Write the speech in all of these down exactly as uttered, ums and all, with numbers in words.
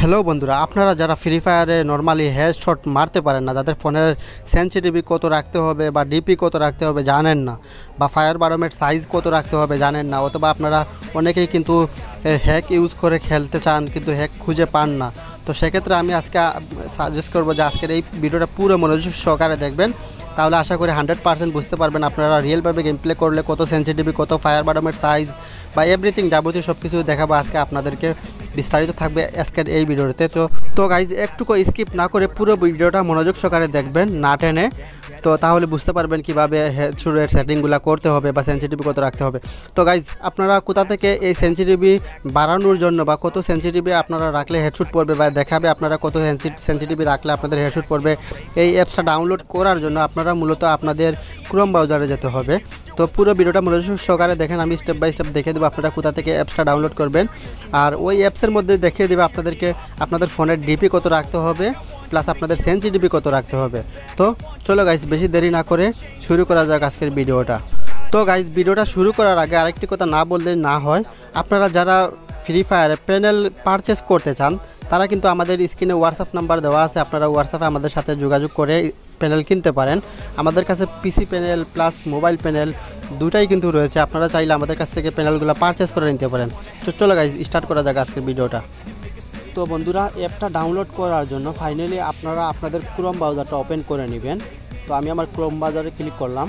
Hello বন্ধুরা, আপনারা যারা ফ্রি ফায়ারে নর্মালি হেডশট মারতে পারেন না, যাদের ফোনের সেন্সিটিভি কত রাখতে হবে বা ডিপি কত রাখতে হবে জানেন না, বা ফায়ার বারোমেট সাইজ কত রাখতে হবে জানেন না, অথবা আপনারা অনেকেই কিন্তু হ্যাক ইউজ করে খেলতে চান কিন্তু হ্যাক খুঁজে পান না, তো সেক্ষেত্রে আমি আজকে সাজেস্ট করবো যে আজকের এই ভিডিওটা পুরো মনোযোগ সহকারে দেখবেন। তাহলে আশা করি হান্ড্রেড পার্সেন্ট বুঝতে পারবেন আপনারা রিয়েলভাবে গেম প্লে করলে কত সেন্সিটিভি, কত ফায়ার বারোমেট সাইজ বা এভরিথিং যাবতীয় সব কিছু দেখাবো আজকে আপনাদেরকে, বিস্তারিত থাকবে আজকের এই ভিডিওতে। তো তো গাইজ একটুকু স্কিপ না করে পুরো ভিডিওটা মনোযোগ সহকারে দেখবেন, না টেনে, তো তাহলে বুঝতে পারবেন কীভাবে হেডশটের সেটিংগুলো করতে হবে বা সেন্সিটিভি কত রাখতে হবে। তো গাইজ আপনারা কোথা থেকে এই সেন্সিটিভি বাড়ানোর জন্য বা কত সেন্সিটিভি আপনারা রাখলে হেডশট পড়বে বা দেখাবে আপনারা কত সেন্সিটিভি রাখলে আপনাদের হেডশট পড়বে, এই অ্যাপসটা ডাউনলোড করার জন্য আপনারা মূলত আপনাদের ক্রোম ব্রাউজারে যেতে হবে। তো পুরো ভিডিওটা মনোযোগ সহকারে দেখেন, আমি স্টেপ বাই স্টেপ দেখে দেবো আপনারা কোথা থেকে অ্যাপসটা ডাউনলোড করবেন, আর ওই অ্যাপসের মধ্যে দেখিয়ে দেবে আপনাদেরকে আপনাদের ফোনের ডিপি কত রাখতে হবে প্লাস আপনাদের সেন্সিটিভি কত রাখতে হবে। তো চলো গাইস, বেশি দেরি না করে শুরু করা যাক আজকের ভিডিওটা। তো গাইস, ভিডিওটা শুরু করার আগে আরেকটি কথা না বললে না হয়, আপনারা যারা ফ্রি ফায়ারে প্যানেল পারচেস করতে চান তারা কিন্তু আমাদের স্ক্রিনে হোয়াটসঅ্যাপ নাম্বার দেওয়া আছে, আপনারা হোয়াটসঅ্যাপে আমাদের সাথে যোগাযোগ করে প্যানেল কিনতে পারেন। আমাদের কাছে PC panel plus mobile panel দুটাই কিন্তু রয়েছে, আপনারা চাইলে আমাদের কাছ থেকে প্যানেলগুলো পারচেস করে নিতে পারেন। তো চলো গাইজ, স্টার্ট করা যাক আজকের ভিডিওটা। তো বন্ধুরা, অ্যাপটা ডাউনলোড করার জন্য ফাইনালি আপনারা আপনাদের ক্রোম ব্রাউজারটা ওপেন করে নেবেন। তো আমি আমার ক্রোম ব্রাউজারে ক্লিক করলাম।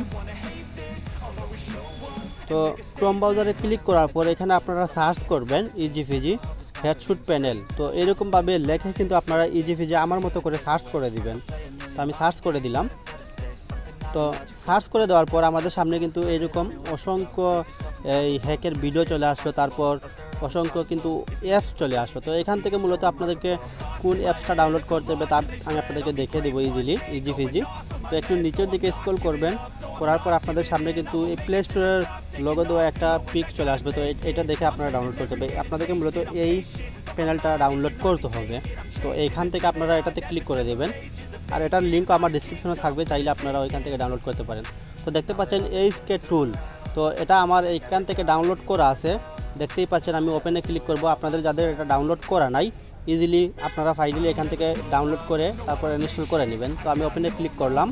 তো ক্রোম ব্রাউজারে ক্লিক করার পর এখানে আপনারা সার্চ করবেন ইজিফিজি হেডশট প্যানেল। তো এরকমভাবে লেখে কিন্তু আপনারা ইজিফিজি আমার মতো করে সার্চ করে দিবেন। তো আমি সার্চ করে দিলাম। তো সার্চ করে দেওয়ার পর আমাদের সামনে কিন্তু এরকম অসংখ্য এই হ্যাকের ভিডিও চলে আসলো, তারপর অসংখ্য কিন্তু অ্যাপস চলে আসলো। তো এখান থেকে মূলত আপনাদেরকে কোন অ্যাপসটা ডাউনলোড করতে হবে তা আমি আপনাদেরকে দেখিয়ে দেবো ইজিলি ইজিফিজি। তো একটু নিচের দিকে স্ক্রল করবেন, করার পর আপনাদের সামনে কিন্তু এই প্লে স্টোরের লোগো দেওয়া একটা পিক চলে আসবে। তো এটা দেখে আপনারা ডাউনলোড করতে হবে, আপনাদেরকে মূলত এই প্যানেলটা ডাউনলোড করতে হবে। তো এইখান থেকে আপনারা এটাতে ক্লিক করে দেবেন, আর এটার লিঙ্ক আমার ডিসক্রিপশনে থাকবে, চাইলে আপনারা ওইখান থেকে ডাউনলোড করতে পারেন। তো দেখতে পাচ্ছেন এইচকে টুল, তো এটা আমার এইখান থেকে ডাউনলোড করা আছে, দেখতেই পাচ্ছেন। আমি ওপেনে ক্লিক করব, আপনাদের যাদের এটা ডাউনলোড করা নাই ইজিলি আপনারা ফাইনালি এখান থেকে ডাউনলোড করে তারপরে ইনস্টল করে নেবেন। তো আমি ওপেনে ক্লিক করলাম।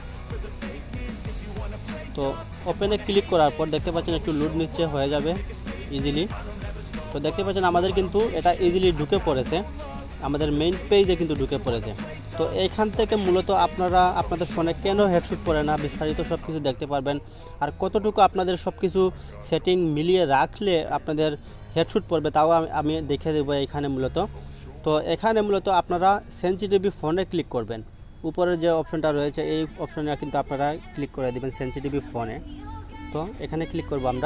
তো ওপেনে ক্লিক করার পর দেখতে পাচ্ছেন একটু লোড নিচ্ছে, হয়ে যাবে ইজিলি। তো দেখতে পাচ্ছেন আমাদের কিন্তু এটা ইজিলি ঢুকে পড়েছে, আমাদের মেইন পেজে কিন্তু ঢুকে পড়েছে। তো এইখান থেকে মূলত আপনারা আপনাদের ফোনে কেন হেডশট পড়ে না বিস্তারিত সব কিছু দেখতে পারবেন, আর কতটুকু আপনাদের সব কিছু সেটিং মিলিয়ে রাখলে আপনাদের হেডশট পড়বে তাও আমি দেখে দেবো এখানে মূলত। তো এখানে মূলত আপনারা সেন্সিটিভি ফোনে ক্লিক করবেন, উপরে যে অপশনটা রয়েছে এই অপশনে কিন্তু আপনারা ক্লিক করে দেবেন সেন্সিটিভি ফোনে। তো এখানে ক্লিক করব আমরা।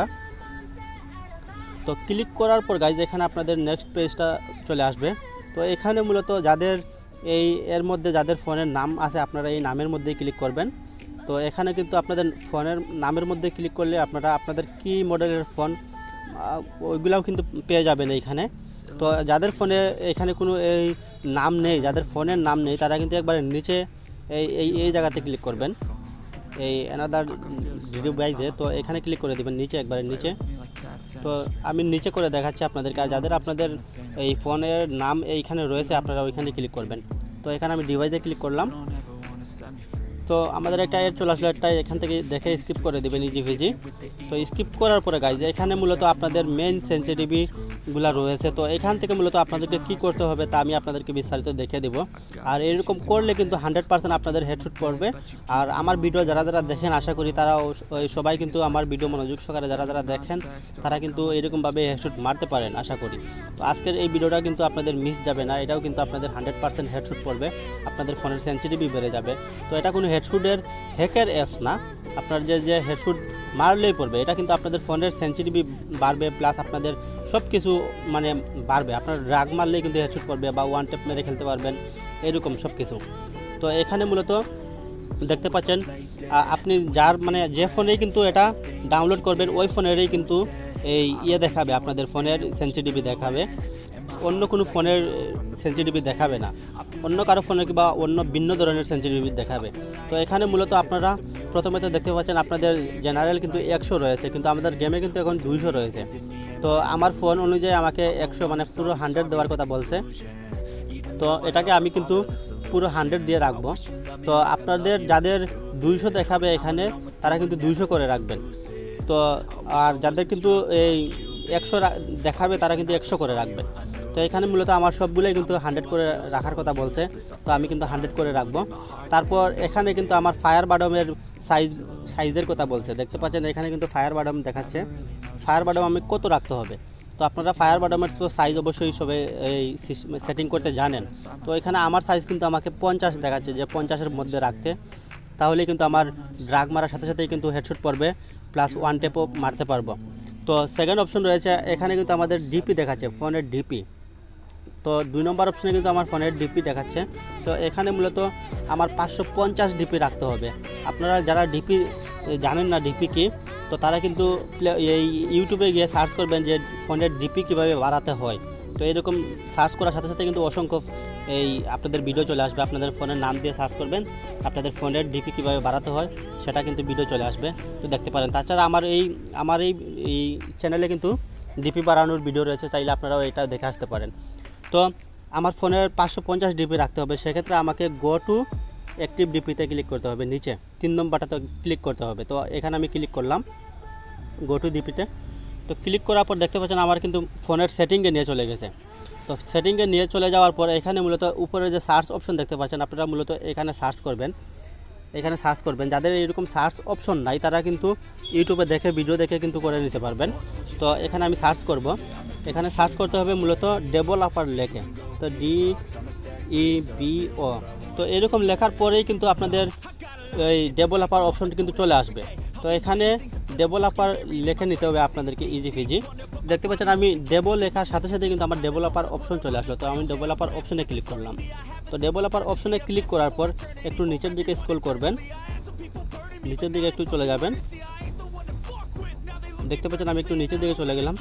তো ক্লিক করার পর গাইজ এখানে আপনাদের নেক্সট পেজটা চলে আসবে। তো এখানে মূলত যাদের এই এর মধ্যে যাদের ফোনের নাম আছে আপনারা এই নামের মধ্যেই ক্লিক করবেন। তো এখানে কিন্তু আপনাদের ফোনের নামের মধ্যে ক্লিক করলে আপনারা আপনাদের কি মডেলের ফোন ওইগুলাও কিন্তু পেয়ে যাবেন এইখানে। তো যাদের ফোনে এখানে কোনো এই নাম নেই, যাদের ফোনের নাম নেই তারা কিন্তু একবারে নিচে এই এই এই জায়গাতে ক্লিক করবেন, এই অ্যানাদার ডিভাইসে। তো এখানে ক্লিক করে দেবেন নিচে, একবারে নিচে। তো আমি নিচে করে দেখাচ্ছি আপনাদেরকে, আর যাদের আপনাদের এই ফোনের নাম এইখানে রয়েছে আপনারা ওইখানে ক্লিক করবেন। তো এখানে আমি ডিভাইসে ক্লিক করলাম। তো আমাদের একটা এর চলে আসলো, একটা এখান থেকে দেখে স্কিপ করে দেবেন ইজিফিজি। তো স্কিপ করার পরে গাইজ এখানে মূলত আপনাদের মেইন সেন্সিটিভিগুলো রয়েছে। তো এখান থেকে মূলত আপনাদেরকে কী করতে হবে তা আমি আপনাদেরকে বিস্তারিত দেখে দেবো, আর এরকম করলে কিন্তু হান্ড্রেড পার্সেন্ট আপনাদের হেডশট পড়বে। আর আমার ভিডিও যারা যারা দেখেন আশা করি তারা সবাই কিন্তু আমার ভিডিও মনোযোগ সহকারে যারা যারা দেখেন তারা কিন্তু এরকমভাবে হেডশট মারতে পারেন আশা করি। তো আজকের এই ভিডিওটা কিন্তু আপনাদের মিস যাবে না, এটাও কিন্তু আপনাদের হান্ড্রেড পার্সেন্ট হেডশট পড়বে, আপনাদের ফোনের সেন্সিটিভি বেড়ে যাবে। তো এটা কোনো হেডশটের হ্যাকের অ্যাপস না, আপনার যে যে হেডশট মারলেই পড়বে, এটা কিন্তু আপনাদের ফোনের সেন্সিটিভি বাড়বে প্লাস আপনাদের সব কিছু মানে বাড়বে, আপনার ড্রাগ মারলেই কিন্তু হেডশট পড়বে বা ওয়ান টেপ মেরে খেলতে পারবেন এরকম সব কিছু। তো এখানে মূলত দেখতে পাচ্ছেন আপনি যার মানে যে ফোনেই কিন্তু এটা ডাউনলোড করবেন ওই ফোনেরই কিন্তু এই ইয়ে দেখাবে, আপনাদের ফোনের সেন্সিটিভি দেখাবে, অন্য কোনো ফোনের সেন্সিটিভি দেখাবে না, অন্য কারো ফোনে কিংবা অন্য ভিন্ন ধরনের সেন্সিটিভি দেখাবে। তো এখানে মূলত আপনারা প্রথমে তো দেখতে পাচ্ছেন আপনাদের জেনারেল কিন্তু একশো রয়েছে, কিন্তু আমাদের গেমে কিন্তু এখন দুইশো রয়েছে। তো আমার ফোন অনুযায়ী আমাকে একশো মানে পুরো হান্ড্রেড দেওয়ার কথা বলছে। তো এটাকে আমি কিন্তু পুরো হান্ড্রেড দিয়ে রাখবো। তো আপনাদের যাদের দুইশো দেখাবে এখানে তারা কিন্তু দুইশো করে রাখবেন। তো আর যাদের কিন্তু এই একশো দেখাবে তারা কিন্তু একশো করে রাখবেন। তো এখানে মূলত আমার সবগুলোই কিন্তু হান্ড্রেড করে রাখার কথা বলছে, তো আমি কিন্তু হান্ড্রেড করে রাখবো। তারপর এখানে কিন্তু আমার ফায়ার বাডমের সাইজ সাইজের কথা বলছে, দেখতে পাচ্ছেন এখানে কিন্তু ফায়ার বাডম দেখাচ্ছে। ফায়ার বাডম আমি কত রাখতে হবে, তো আপনারা ফায়ার বাডমের তো সাইজ অবশ্যই সবে এই সেটিং করতে জানেন। তো এখানে আমার সাইজ কিন্তু আমাকে পঞ্চাশ দেখাচ্ছে, যে পঞ্চাশের মধ্যে রাখতে, তাহলে কিন্তু আমার ড্রাগ মারার সাথে সাথেই কিন্তু হেডশট পড়বে, প্লাস ওয়ান টেপও মারতে পারবো। তো সেকেন্ড অপশন রয়েছে এখানে কিন্তু আমাদের ডিপি দেখাচ্ছে, ফোনের ডিপি। তো দুই নম্বর অপশনে কিন্তু আমার ফোনের ডিপি দেখাচ্ছে। তো এখানে মূলত আমার পাঁচশো পঞ্চাশ ডিপি রাখতে হবে। আপনারা যারা ডিপি জানেন না ডিপি কি, তো তারা কিন্তু এই ইউটিউবে গিয়ে সার্চ করবেন যে ফোনের ডিপি কীভাবে বাড়াতে হয়। তো এরকম সার্চ করার সাথে সাথে কিন্তু অসংখ্য এই আপনাদের ভিডিও চলে আসবে। আপনাদের ফোনের নাম দিয়ে সার্চ করবেন, আপনাদের ফোনের ডিপি কীভাবে বাড়াতে হয় সেটা কিন্তু ভিডিও চলে আসবে, তো দেখতে পারেন। তাছাড়া আমার এই আমার এই এই চ্যানেলে কিন্তু ডিপি বাড়ানোর ভিডিও রয়েছে, চাইলে আপনারাও এটা দেখে আসতে পারেন। তো আমার ফোনের পাঁচশো পঞ্চাশ ডিপি রাখতে হবে, সেক্ষেত্রে আমাকে গো টু অ্যাক্টিভ ডিপিতে ক্লিক করতে হবে, নিচে তিন নম্বরটাতে ক্লিক করতে হবে। তো এখানে আমি ক্লিক করলাম গো টু ডিপিতে। তো ক্লিক করার পর দেখতে পাচ্ছেন আমার কিন্তু ফোনের সেটিংয়ে নিয়ে চলে গেছে। তো সেটিংয়ে নিয়ে চলে যাওয়ার পর এখানে মূলত উপরে যে সার্চ অপশন দেখতে পাচ্ছেন, আপনারা মূলত এখানে সার্চ করবেন, এখানে সার্চ করবেন। যাদের এরকম সার্চ অপশন নাই তারা কিন্তু ইউটিউবে দেখে ভিডিও দেখে কিন্তু করে নিতে পারবেন। তো এখানে আমি সার্চ করব, এখানে সার্চ করতে হবে মূলত ডেভেলপার লেখে, তো ডি ই বি ও। তো এরকম লেখার পরেই কিন্তু আপনাদের এই ডেভেলপার অপশনটি কিন্তু চলে আসবে। তো এখানে ডেভেলপার লেখে নিতে হবে আপনাদেরকে, ইজি ফিজি। দেখতে পাচ্ছেন আমি ডেভো লেখার সাথে সাথে কিন্তু আমার ডেভেলপার অপশন চলে আসলো। তো আমি ডেভেলপার অপশনে ক্লিক করলাম। তো ডেভেলপার অপশনে ক্লিক করার পর একটু নিচের দিকে স্ক্রল করবেন, নিচের দিকে একটু চলে যাবেন। দেখতে পাচ্ছেন আমি একটু নিচের দিকে চলে গেলাম।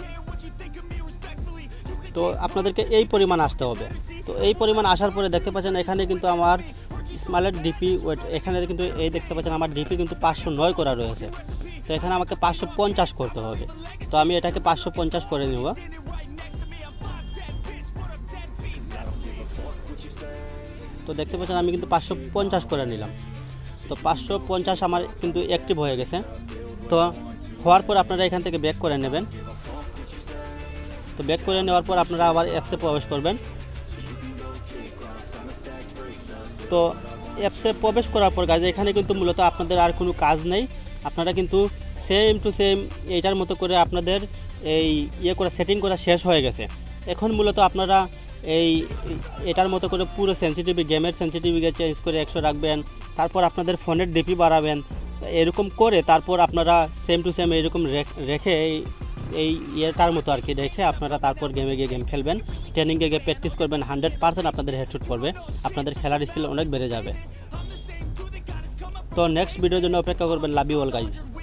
তো আপনাদেরকে এই পরিমাণ আসতে হবে। তো এই পরিমাণ আসার পরে দেখতে পাচ্ছেন এখানে কিন্তু আমার স্মলের ডিপি ওয়েট, এখানে কিন্তু এই দেখতে পাচ্ছেন আমার ডিপি কিন্তু পাঁচশো নয় করা রয়েছে। তো এখানে আমাকে পাঁচশো পঞ্চাশ করতে হবে। তো আমি এটাকে পাঁচশো পঞ্চাশ করে নেব। তো দেখতে পাচ্ছেন আমি কিন্তু পাঁচশো পঞ্চাশ করে নিলাম। তো পাঁচশো পঞ্চাশ আমার কিন্তু অ্যাক্টিভ হয়ে গেছে। তো হওয়ার পর আপনারা এখান থেকে ব্যাক করে নেবেন। তো ব্যাক করে নেওয়ার পর আপনারা আবার অ্যাপসে প্রবেশ করবেন। তো অ্যাপসে প্রবেশ করার পর গাইজ এখানে কিন্তু মূলত আপনাদের আর কোনো কাজ নেই, আপনারা কিন্তু সেম টু সেম এইটার মতো করে আপনাদের এই ইয়ে করা সেটিং করা শেষ হয়ে গেছে। এখন মূলত আপনারা এই এটার মতো করে পুরো সেন্সিটিভ গেমের সেন্সিটিভিটি চেঞ্জ করে একশো রাখবেন, তারপর আপনাদের ফোনের ডিপি বাড়াবেন, এরকম করে তারপর আপনারা সেম টু সেম এরকম রেখে এই ইয়েটার মতো আর কি রেখে আপনারা তারপর গেমে গিয়ে গেম খেলবেন, ট্রেনিংয়ে গিয়ে প্র্যাকটিস করবেন। হান্ড্রেড পার্সেন্ট আপনাদের হেডশট পড়বে, আপনাদের খেলার স্কিল অনেক বেড়ে যাবে। তো নেক্সট ভিডিওর জন্য অপেক্ষা করবেন। Love you all guys.